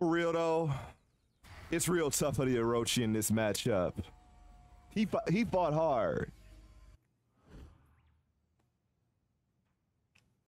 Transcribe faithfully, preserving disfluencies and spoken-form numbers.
For real though, it's real tough for the Orochi in this matchup. He he fought hard.